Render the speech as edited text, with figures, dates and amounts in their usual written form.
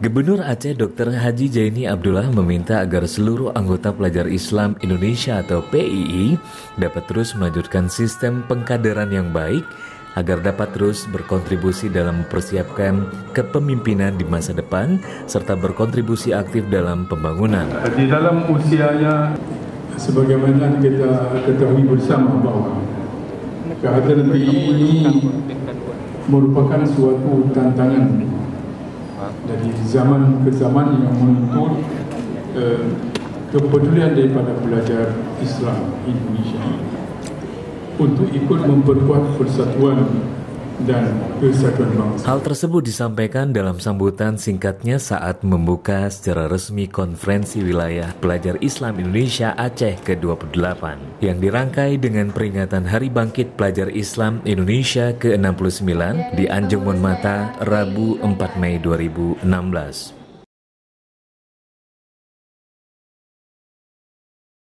Gubernur Aceh Dr. Haji Jaini Abdullah meminta agar seluruh anggota pelajar Islam Indonesia atau PII dapat terus melanjutkan sistem pengkaderan yang baik agar dapat terus berkontribusi dalam mempersiapkan kepemimpinan di masa depan serta berkontribusi aktif dalam pembangunan. Di dalam usianya, sebagaimana kita ketahui bersama bahwa kehadiran PII ini merupakan suatu tantangan dari zaman ke zaman yang menuntut kepedulian daripada pelajar Islam Indonesia untuk ikut memperkuat persatuan dan kesatuan bangsa. Hal tersebut disampaikan dalam sambutan singkatnya saat membuka secara resmi konferensi wilayah pelajar Islam Indonesia Aceh ke-28 yang dirangkai dengan peringatan Hari Bangkit Pelajar Islam Indonesia ke-69 di Anjung Monmata, Rabu 4 Mei 2016.